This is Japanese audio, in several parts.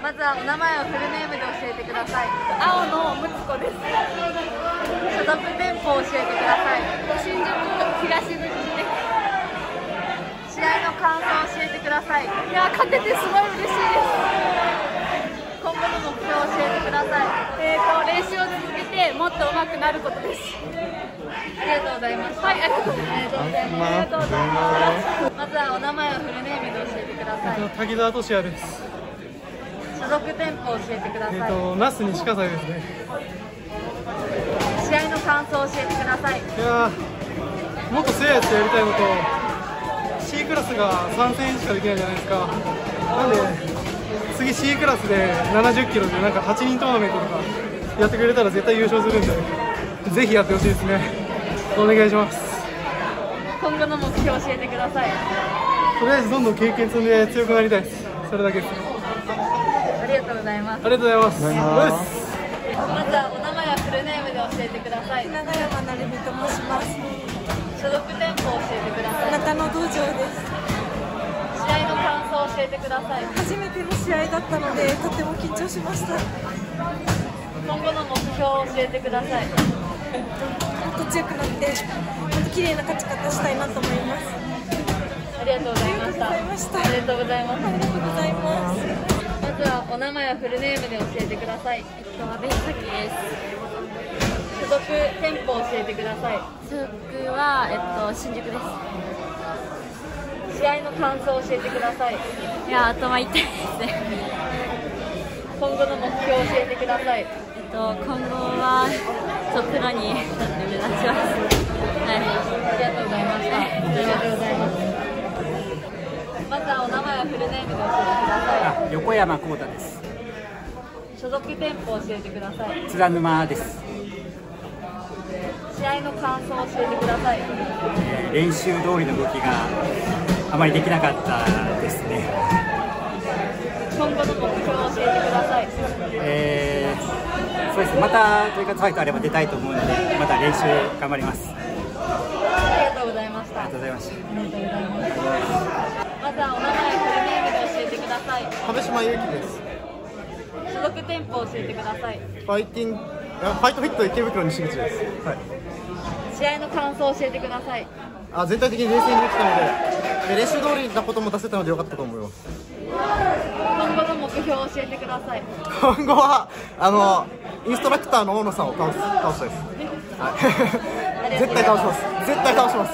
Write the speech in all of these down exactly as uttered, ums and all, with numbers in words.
まずはお名前をフルネームで教えてください。 青のむつこです。 所属店舗を教えてください。 新宿東口で試合の感想を教えてください。 いや勝ててすごい嬉しいです。 今後の目標を教えてください。 えーと練習を続けてもっと上手くなることです。 ありがとうございます。 はい、ありがとうございます。ありがとうございます。 まずはお名前をフルネームで教えてください。 滝沢俊也です。 所属店舗を教えてください。 えっと那須西葛西ですね。 試合の感想を教えてください。 いやーもっと強いやつやりたいのと C クラスがさん戦しかできないじゃないですか。なんで次 C クラスでななじゅっキロでなんかはちにんトーナメントとかやってくれたら絶対優勝するんで、ぜひやってほしいですね。お願いします。 今後の目標を教えてください。 とりあえずどんどん経験積んで強くなりたいです。それだけです。 ありがとうございます。 ありがとうございます。 まずはお名前はフルネームで教えてください。 長山成美と申します。 所属店舗を教えてください。 中野道場です。 試合の感想を教えてください。 初めての試合だったのでとても緊張しました。 今後の目標を教えてください。 もっと強くなってもっと綺麗な勝ち方したいなと思います。 ありがとうございました。 ありがとうございました。 ありがとうございます。 ありがとうございます。 まずはお名前はフルネームで教えてください。 えっと阿部咲です。 所属店舗を教えてください。 所属はえっと新宿です。 試合の感想を教えてください。 いや頭痛いですね。 今後の目標を教えてください。 えっと今後はちょっとプロになって目指します。はい。 ありがとうございました。ありがとうございます。まずはお名前はフルネームで教えてください。 横山幸太です。 所属店舗を教えてください。 津田沼です。 試合の感想を教えてください。 えー、練習通りの動きがあまりできなかったですね。 今後の目標を教えてください。 えー、そうですね。またトリカッツファイトあれば出たいと思うので、また練習頑張ります。 ありがとうございました。 ありがとうございました。 ありがとうございます。まずはお名前フルネームで教えてください。 亀島祐希です。 所属店舗を教えてください。 ファイティングファイトフィット池袋西口です。はい。 試合の感想を教えてください。 あ全体的に冷静にできたので、で練習通りなことも出せたので良かったと思います。 今後の目標を教えてください。 今後はあのインストラクターの大野さんを倒す倒したいです。はい、絶対倒します。絶対倒します。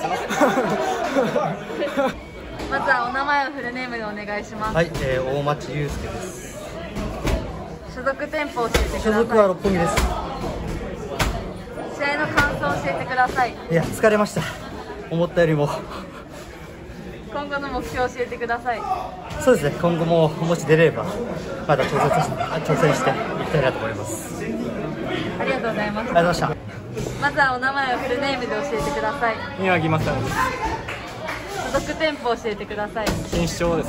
まずはお名前をフルネームでお願いします。 はい、えー、大町祐介です。 所属店舗を教えてください。 所属は六本木です。 試合の感想を教えてください。 いや疲れました。思ったよりも。 今後の目標を教えてください。 そうですね。今後ももし出れればまだ挑戦して挑戦していきたいなと思います。 ありがとうございました。 ありがとうございました。 まずはお名前をフルネームで教えてください。 宮城正です。 所属店舗を教えてください。 錦糸町です。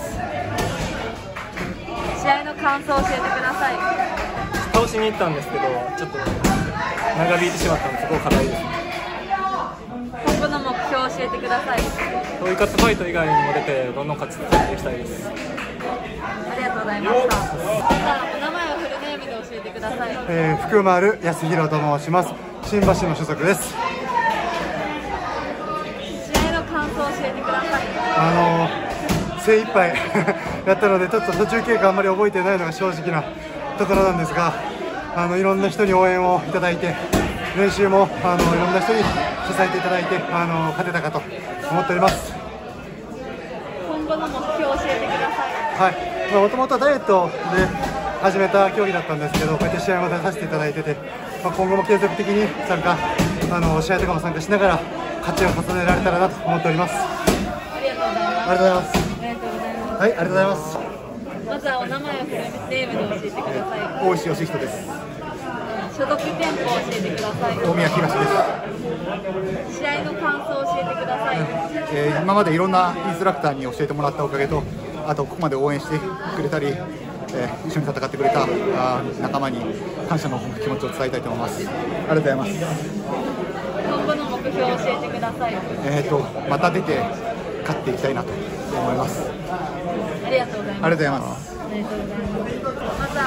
試合の感想を教えてください。 倒しに行ったんですけどちょっと長引いてしまったのでそこが課題ですね。 今後の目標を教えてください。 トリカッツファイト以外にも出てどんどん勝ち続けていきたいです。 ありがとうございました。まずはお名前をフルネームで教えてください。 えー、福丸康弘と申します。新橋の所属です。 試合の感想を教えてください。 あのー、精一杯やったのでちょっと途中経過あんまり覚えてないのが正直なところなんですが、あのいろんな人に応援をいただいて練習もあのいろんな人に支えていただいてあの勝てたかと思っております。 今後の目標を教えてください。 はい、もともとダイエットで始めた競技だったんですけど、こうやって試合も出させていただいてて、まあ、今後も継続的に参加あの試合とかも参加しながら勝ちを重ねられたらなと思っております。 ありがとうございます。 ありがとうございます。 ありがとうございます。 はい、ありがとうございます。 まずはお名前をフルネームで教えてください。 大石義人です。 所属店舗を教えてください。 大宮東です。 試合の感想を教えてください。 えー、今までいろんなインストラクターに教えてもらったおかげと、あとここまで応援してくれたり、えー、一緒に戦ってくれたあ仲間に感謝の気持ちを伝えたいと思います。ありがとうございます。 今後の目標を教えてください。 えーとまた出て勝っていきたいなと思います。 ありがとうございます。 ありがとうございます。 ありがとうございます。まずは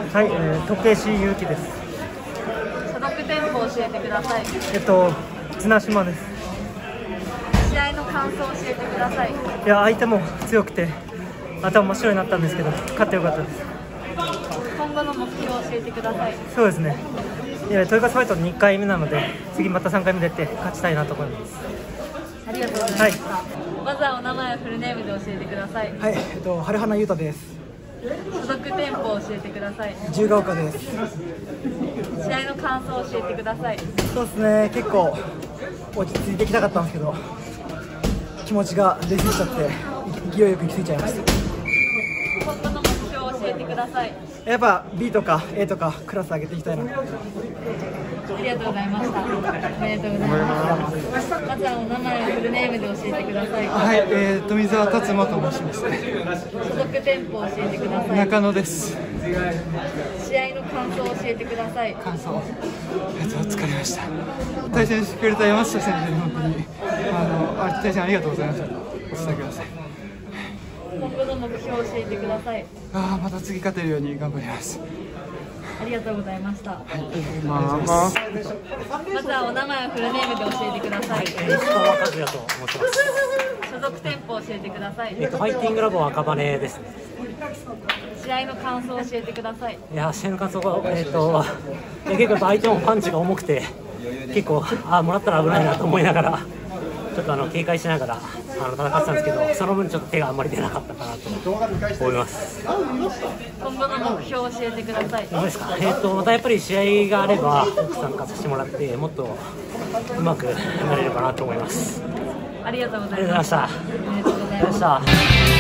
はい、えー、時計師ゆうきです。 所属店舗を教えてください。 えっと綱島です。 試合の感想を教えてください。 いや、相手も強くて頭真っ白になったんですけど、勝ってよかったです。 今後の目標を教えてください。 そうですね、いや、トイガスファイトにかいめなので、次またさんかいめ出て勝ちたいなと思います。 ありがとうございました、はい、まずはお名前をフルネームで教えてください。 はい、えっと春花優太です。 所属店舗を教えてください。 自由が丘です。 試合の感想を教えてください。 そうですね、結構落ち着いていきたかったんですけど、気持ちが出過ぎちゃって勢いよく行き過ぎちゃいました。 今後の目標を教えてください。 やっぱ ビー とか エー とかクラス上げていきたいな。 ありがとうございました。おめでとうございます。まずはお名前をフルネームで教えてください。 はい、えー、富澤達馬と申します。 所属店舗を教えてください。 中野です。 試合の感想を教えてください。 感想、えっと疲れました。対戦してくれた山下先生に本当にあのあ対戦ありがとうございましたとお伝えください。 今後の目標を教えてください。 ああ、また次勝てるように頑張ります。 ありがとうございました。はい、 まあまあ、 まずはお名前をフルネームで教えてください。 石川和也と申します。 所属店舗を教えてください。 えっとファイティングラボ赤羽ですね。 試合の感想を教えてください。 いや、試合の感想がえっと結構相手もパンチが重くて、結構あもらったら危ないなと思いながら。ちょっとあの警戒しながらあの戦ってたんですけど、その分ちょっと手があんまり出なかったかなと思います。 今後の目標を教えてください。 どうですか。えっとまたやっぱり試合があれば参加させてもらって、もっとうまくなれればなと思います。 ありがとうございました。 ありがとうございました。